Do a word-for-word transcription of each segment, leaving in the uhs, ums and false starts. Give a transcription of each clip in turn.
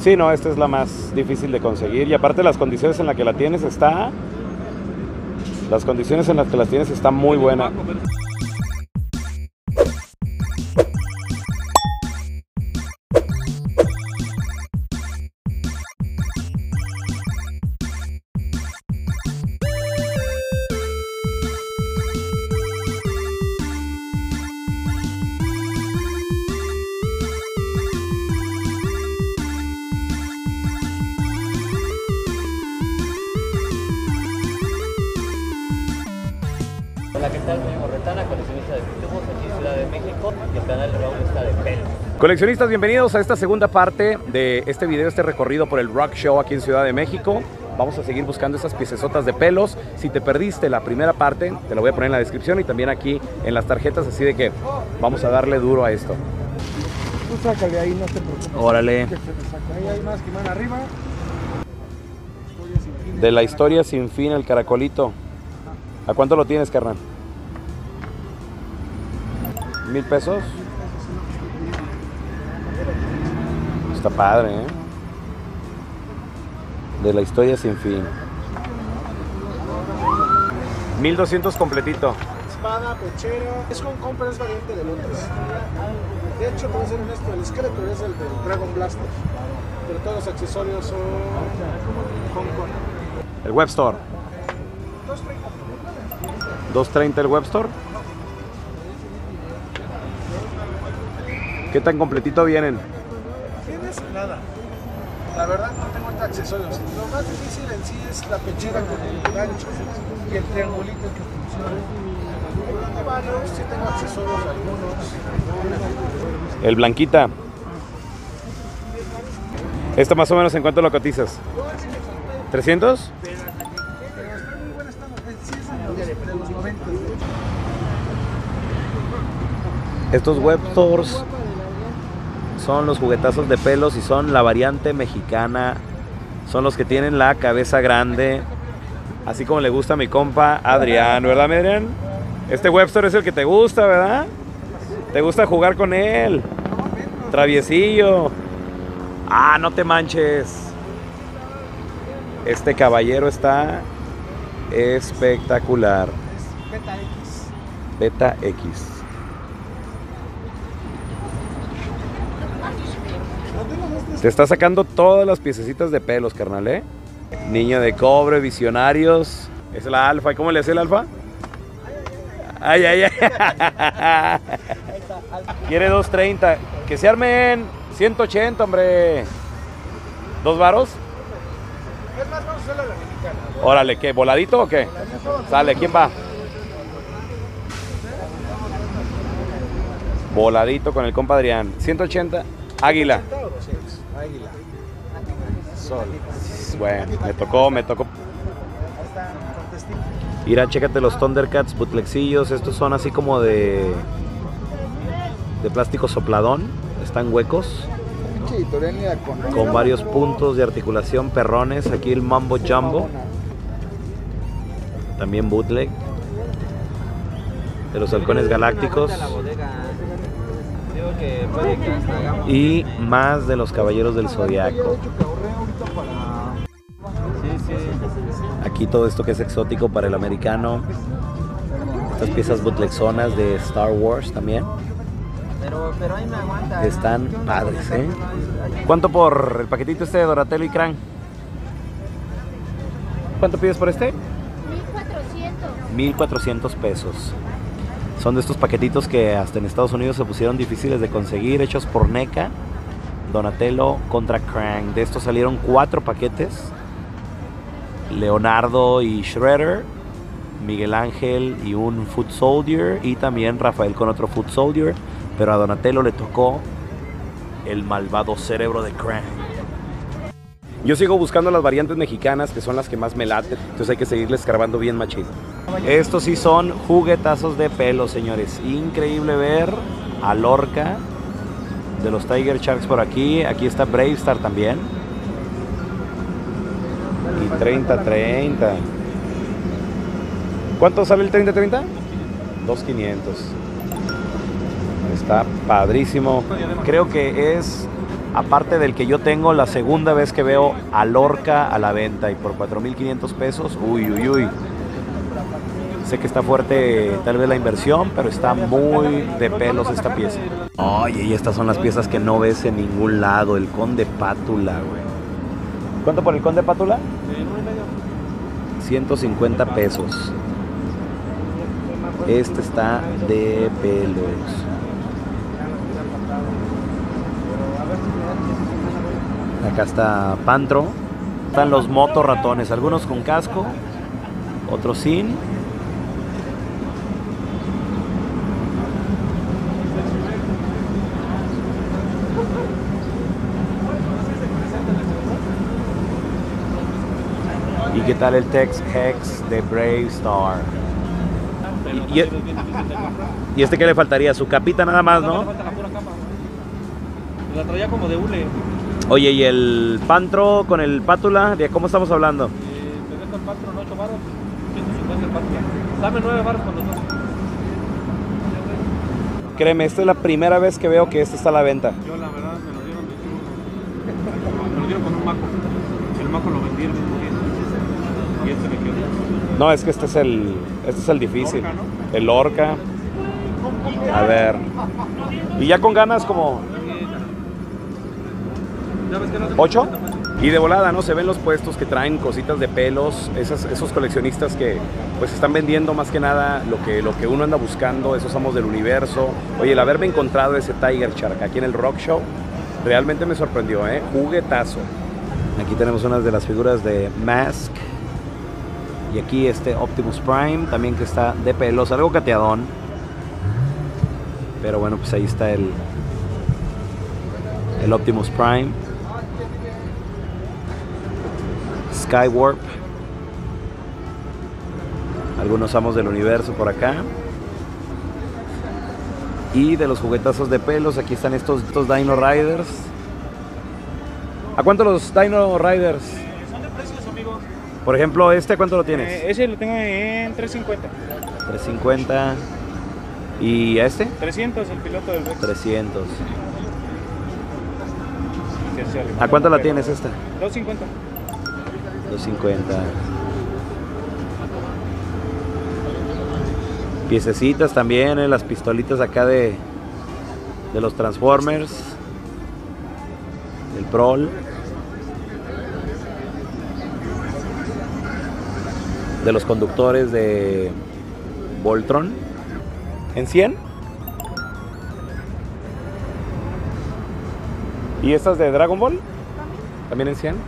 Sí, no, esta es la más difícil de conseguir. Y aparte las condiciones en las que la tienes está... Las condiciones en las que las tienes está muy buena. Hola, ¿qué tal? Soy Morretana, coleccionista de pitubos aquí en Ciudad de México y el canal Raúl está de pelos. Coleccionistas, bienvenidos a esta segunda parte de este video, este recorrido por el Rock Show aquí en Ciudad de México. Vamos a seguir buscando esas piecesotas de pelos. Si te perdiste la primera parte, te la voy a poner en la descripción y también aquí en las tarjetas, así de que vamos a darle duro a esto. Tú sácale ahí, no te preocupes. Órale. Que se me saca. Ahí hay más que van arriba. Historia sin fin, De la historia sin fin, el caracolito. ¿A cuánto lo tienes, carnal? ¿Mil pesos? Está padre, ¿eh? De la historia sin fin. Mil doscientos completito. Espada, pechero. Es con compra, es variante de Londres. De hecho, te voy a ser honesto, el esqueleto es el del Dragon Blaster. Pero todos los accesorios son Hong Kong. El Web Store. dos treinta el Web Store. ¿Qué tan completito vienen? Tienes nada. La verdad no tengo ahorita accesorios. Lo más difícil en sí es la pechera con el gancho y el triangulito que funciona. Tengo varios, sí tengo accesorios algunos. El Blanquita. ¿Esto más o menos en cuánto lo cotizas? ¿trescientos? Pero está muy buen estado. Sí es de los, de los noventa. Estos Web Stores son los juguetazos de pelos y son la variante mexicana. Son los que tienen la cabeza grande, así como le gusta a mi compa Adrián, ¿verdad, mi Adrián? Este Web Store es el que te gusta, ¿verdad? Te gusta jugar con él. Traviesillo. Ah, no te manches. Este caballero está espectacular. Beta X. Beta X. Te está sacando todas las piececitas de pelos, carnal, ¿eh? Niño de cobre, visionarios. Es la alfa. ¿Y cómo le hace el alfa? Ay, ay, ay. Quiere dos treinta. Que se armen ciento ochenta, hombre. ¿Dos varos? Es más, vamos a hacerlo a la mexicana. Órale, ¿qué? ¿Voladito o qué? Sale, ¿quién va? Voladito con el compa Adrián. ciento ochenta. Águila. Águila. Sol. Bueno, me tocó, me tocó. Ahí está, contestín. Mira, chécate los Thundercats bootlegcillos. Estos son así como de de plástico sopladón. Están huecos, con varios puntos de articulación perrones. Aquí el Mambo Jumbo, también bootleg de los halcones galácticos. Y más de los caballeros del zodiaco. Aquí todo esto que es exótico para el americano. Estas piezas bootlegzonas de Star Wars también. Pero, pero ahí me aguanta. Están padres, ¿eh? ¿Cuánto por el paquetito este de Donatello y Krang? ¿Cuánto pides por este? mil cuatrocientos. mil cuatrocientos pesos. Son de estos paquetitos que hasta en Estados Unidos se pusieron difíciles de conseguir, hechos por NECA. Donatello contra Krang. De estos salieron cuatro paquetes. Leonardo y Shredder, Miguel Ángel y un Foot Soldier, y también Rafael con otro Foot Soldier. Pero a Donatello le tocó el malvado cerebro de Krang. Yo sigo buscando las variantes mexicanas, que son las que más me laten. Entonces hay que seguirle escarbando bien machito. Estos sí son juguetazos de pelo, señores. Increíble ver a Lorca de los Tiger Sharks por aquí. Aquí está Bravestar también. Y treinta treinta. ¿Cuánto sale el treinta treinta? dos mil quinientos. Está padrísimo. Creo que es Aparte del que yo tengo, la segunda vez que veo a Lorca a la venta y por cuatro mil quinientos pesos. Uy, uy, uy. Sé que está fuerte tal vez la inversión, pero está muy de pelos esta pieza. Oye, y estas son las piezas que no ves en ningún lado. El Conde Pátula, güey. ¿Cuánto por el Conde Pátula? ciento cincuenta pesos. Este está de pelos. Acá está Pantro. Están los motorratones, algunos con casco, otros sin. ¿Y qué tal el Tex Hex de Brave Star? Y, y, ¿Y este qué le faltaría? Su capita nada más, ¿no? La traía como de hule. Oye, ¿y el Pantro con el Pátula? ¿De cómo estamos hablando? Eh, te dejo el Pantro en ocho baros, ciento cincuenta el Pátula. Dame nueve baros con los dos. Créeme, esta es la primera vez que veo que este está a la venta. Yo la verdad me lo dieron de churro. Me lo dieron con un maco. El maco lo vendí el mismo día. Y este me quedó. No, es que este es el, este es el difícil. Lorca, ¿no? El Lorca. A ver. Y ya con ganas como... ¿Ya ves que no se ¿Ocho? Y de volada, ¿no? Se ven los puestos que traen cositas de pelos, esas, esos coleccionistas que pues están vendiendo más que nada lo que, lo que uno anda buscando, esos amos del universo. Oye, el haberme encontrado ese Tiger Shark aquí en el Rock Show realmente me sorprendió, ¿eh? Juguetazo. Aquí tenemos unas de las figuras de Mask. Y aquí este Optimus Prime, también que está de pelos, algo cateadón. Pero bueno, pues ahí está el, el Optimus Prime. Skywarp. Algunos amos del universo por acá. Y de los juguetazos de pelos, aquí están estos, estos Dino Riders. ¿A cuánto los Dino Riders? Eh, son de precios, amigos. Por ejemplo, ¿este cuánto lo tienes? Eh, ese lo tengo en tres cincuenta. tres cincuenta. ¿Y a este? trescientos el piloto del Rex. trescientos. Que sea alemán, ¿A cuánto la pero tienes esta? dos cincuenta. dos cincuenta. Piececitas también, eh, las pistolitas acá de, de los Transformers. El Prol. De los conductores de Voltron. ¿En cien? ¿Y estas de Dragon Ball? ¿También en cien?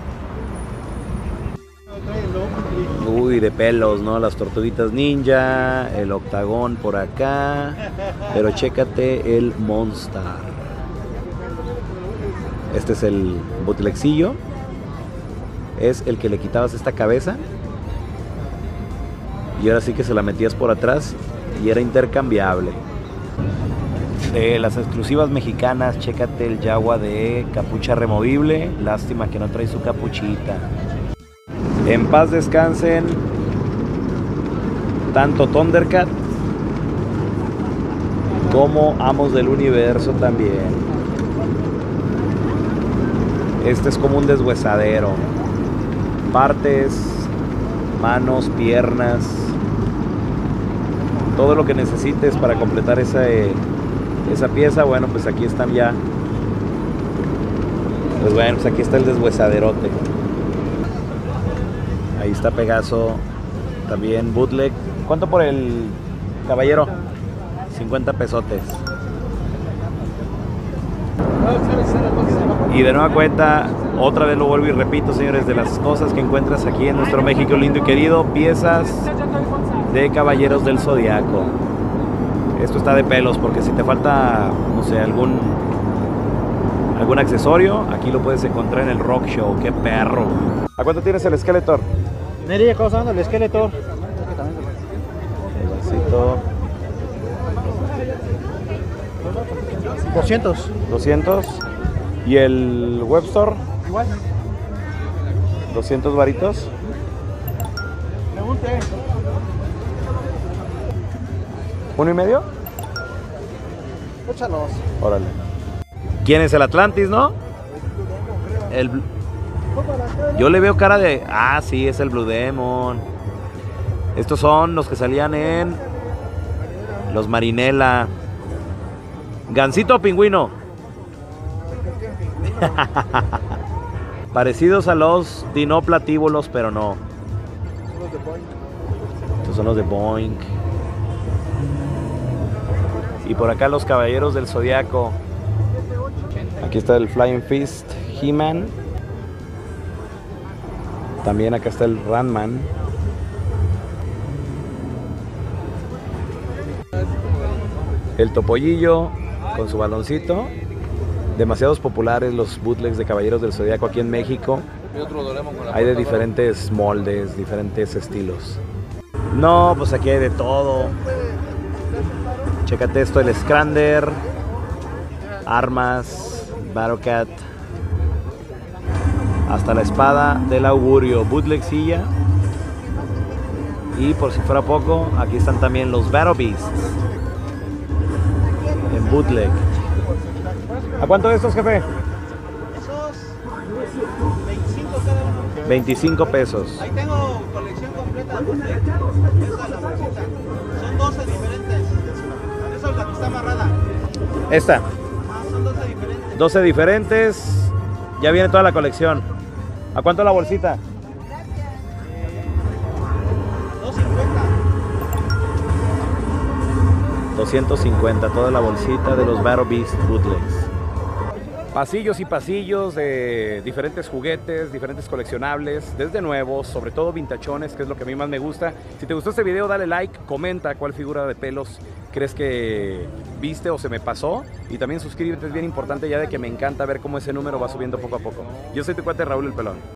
Uy, de pelos, ¿no? Las tortuguitas ninja, el octagón por acá. Pero chécate el Monstar. Este es el bootlegcillo. Es el que le quitabas esta cabeza. Y ahora sí que se la metías por atrás y era intercambiable. De las exclusivas mexicanas, chécate el Jaguar de capucha removible. Lástima que no trae su capuchita. En paz descansen tanto Thundercat como Amos del Universo también. Este es como un deshuesadero. Partes, manos, piernas, todo lo que necesites para completar esa, eh, esa pieza. Bueno, pues aquí están ya. Pues bueno, pues aquí está el deshuesaderote. Ahí está Pegaso, también bootleg. ¿Cuánto por el caballero? cincuenta pesotes. Y de nueva cuenta, otra vez lo vuelvo y repito, señores, de las cosas que encuentras aquí en nuestro México lindo y querido, piezas de Caballeros del Zodiaco. Esto está de pelos, porque si te falta, no sé, algún algún accesorio, aquí lo puedes encontrar en el Rock Show. ¡Qué perro! ¿A cuánto tienes el Skeletor? Mire, ¿cómo está el Skeletor? El vasito. doscientos. doscientos. ¿Y el Webstore? Igual. doscientos varitos. Pregunte. ¿Uno y medio? Échalos. Órale. ¿Quién es el Atlantis, no? El... Yo le veo cara de... Ah, sí, es el Blue Demon. Estos son los que salían en... Los Marinela. ¿Gansito o pingüino? Parecidos a los dinoplatíbulos, pero no. Estos son los de Boink. Y por acá los Caballeros del Zodiaco. Aquí está el Flying Fist He-Man. También acá está el Ranman. El Topollillo con su baloncito. Demasiados populares los bootlegs de Caballeros del Zodiaco aquí en México. Hay de diferentes moldes, diferentes estilos. No, pues aquí hay de todo. Chécate esto, el Scrander, armas, Battlecat, hasta la espada del augurio, bootleg silla. Y por si fuera poco, aquí están también los Battle Beasts en bootleg. ¿A cuánto de estos, jefe? Esos veinticinco cada uno. veinticinco pesos. Ahí tengo colección completa de bootleg. Esa es la bolsita. Son doce diferentes. Esa es la que está amarrada. Esta. Ah, son doce diferentes. doce diferentes. Ya viene toda la colección. ¿A cuánto la bolsita? dos cincuenta. doscientos cincuenta, toda la bolsita de los Battle Beast bootlegs. Pasillos y pasillos de diferentes juguetes, diferentes coleccionables, desde nuevos, sobre todo vintachones, que es lo que a mí más me gusta. Si te gustó este video, dale like, comenta cuál figura de pelos crees que viste o se me pasó. Y también suscríbete, es bien importante, ya de que me encanta ver cómo ese número va subiendo poco a poco. Yo soy tu cuate Raúl el Pelón.